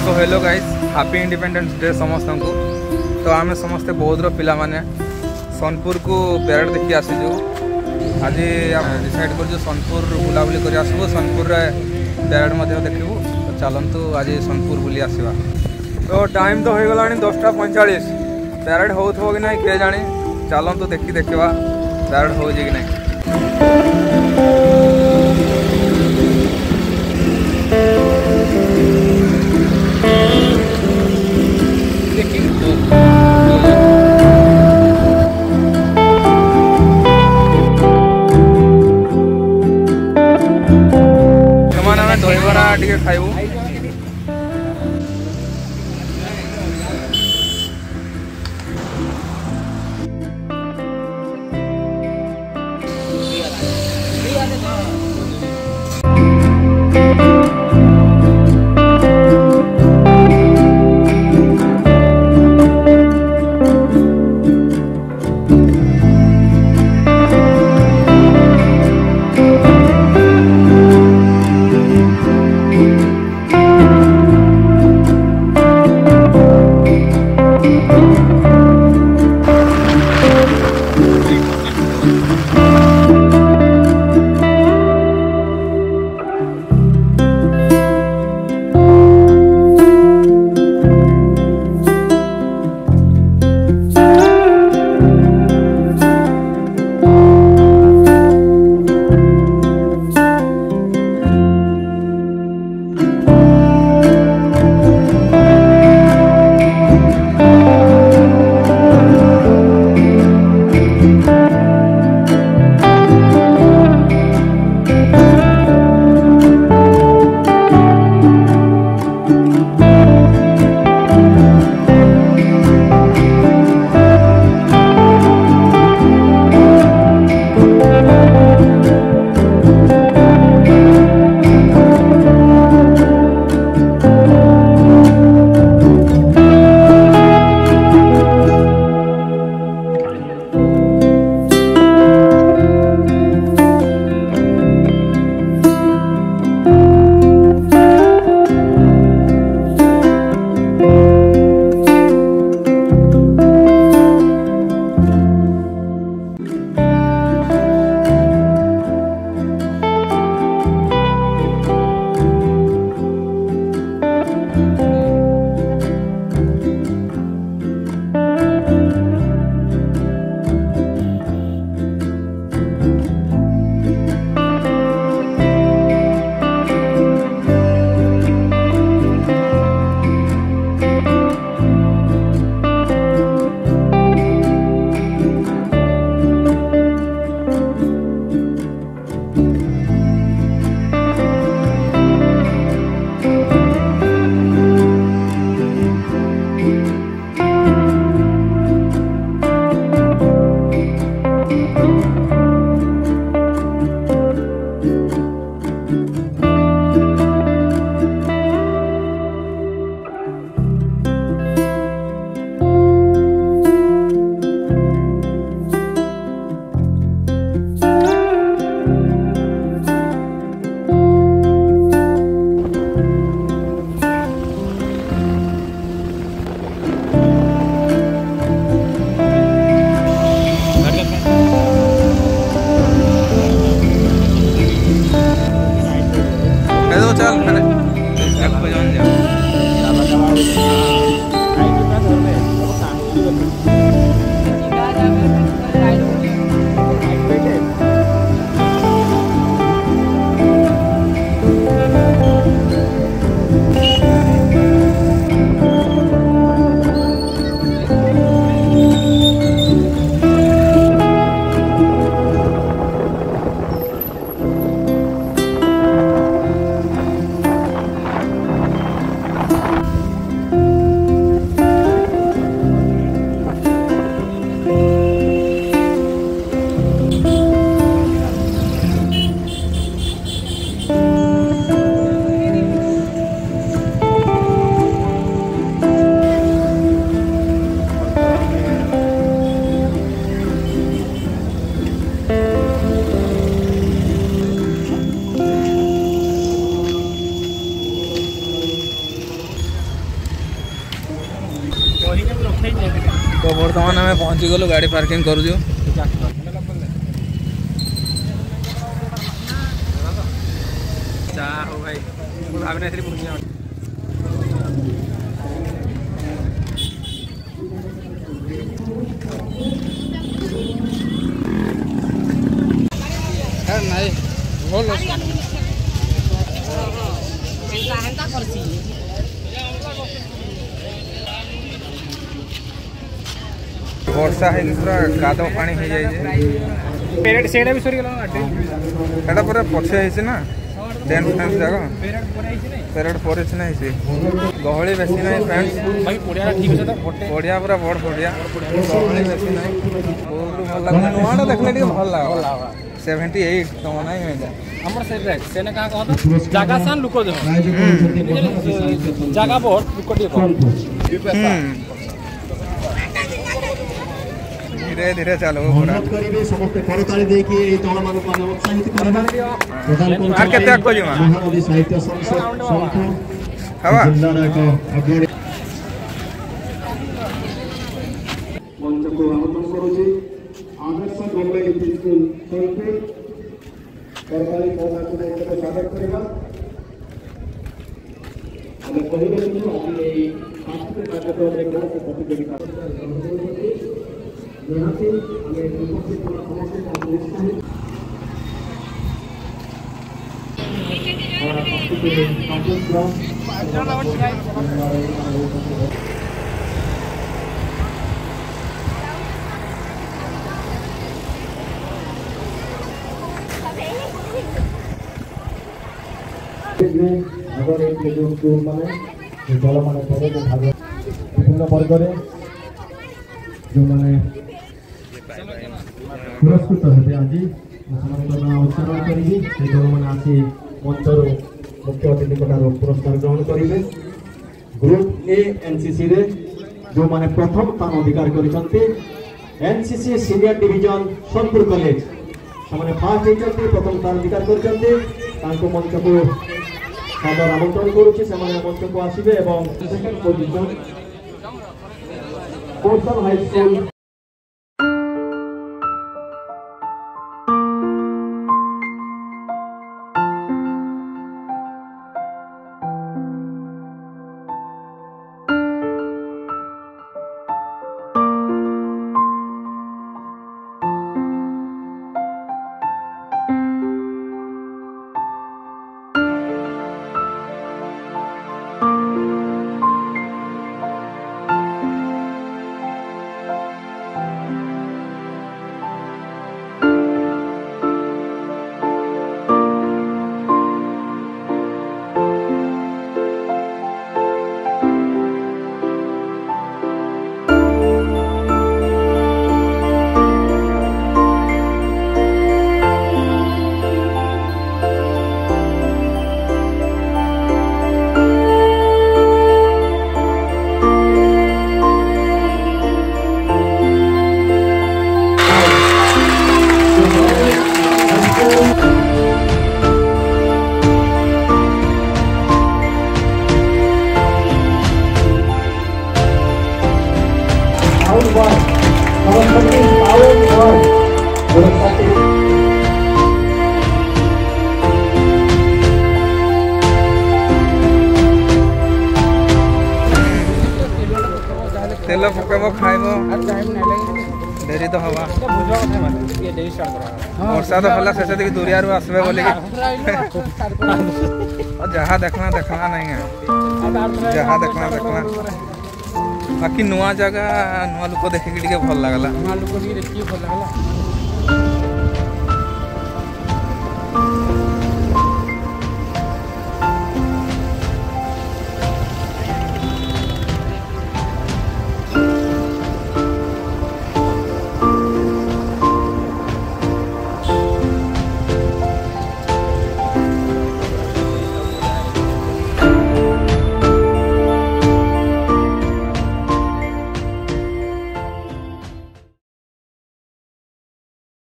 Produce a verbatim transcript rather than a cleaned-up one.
सो hello guys, happy independence day समस्त को। तो आम समस्ते बौद्ध पिला माने सोनपुर को पैरेड देखी आसीजु। आज डिसाइड कर सोनपुर बुलाबुली कर आसबू, सोनपुर पैरेड देखू। तो चलतु आज सोनपुर बुली आसवा। तो टाइम तो हो गला दसटा पैंतालीस। पैरेड हो कि ना किए जानी, चलतु देखी देखा पैरेड हो कि नहीं। दहीबरा टे खाइबू। तो बर्तमान आम पहुँची गलु गाड़ी पार्किंग करूँ। चाह हो भाई भावना नहीं भल वर्षा है पूरा कादो पानी हो जाए पूरा पछे ना डेन्स फेन्स जगह पेरेड पर गहली बेसी ना फ्रेंड्स बढ़िया पूरा बड़ बढ़िया गहली बेसी ना बहुत भल लगे नुआटा देखले भल लगा सेवेंटी एट तुम ना हमर से रेट सेने का कहत जागा सान लुको दे जागा बहुत लुको दे धीरे धीरे चलो पूरा करिवे समस्त करताली देकी ए तोला मानु को उत्साहित करबा प्रदान आ केते को जिमा महानदी साहित्य संसद संपूर्ण हवा जिल्लार एक अग्रणी मंच को आमंत्रण करूची आदर्श गवर्नमेंट स्कूल सोनपुर करताली पौधा को एक स्वागत करबा हम कहिबे कि आज ए सांस्कृतिक कार्यक्रम में बहुत प्रतियोगिता यहाँ से हमें उपस्थित समस्त उत्साहित अगर एक जो स्कूल माने दल मान भाग विभिन्न वर्ग जो मैंने पुरस्कृत हे आज उच्चारण करी दल मैंने आसी मंचर मुख्य अतिथि कटार पुरस्कार ग्रहण करेंगे। ग्रुप ए एनसीसी रे जो मैंने प्रथम स्थान अधिकार करते NCC senior division Sonpur college से फास्ट होती प्रथम स्थान अधिकार करते मंच को सादर आमंत्रण करुच्ची से मंच को आसवे और second position coastal high school तेल पकेब खाइब डेरी तो हवा वर्षा तो हला शेष देखिए दूरिया आसबे बोले जहाँ देखना देखना नहीं है जहाँ देखना देखना बाकी नुआ जगह नुआ लोक देखिए भल लगला।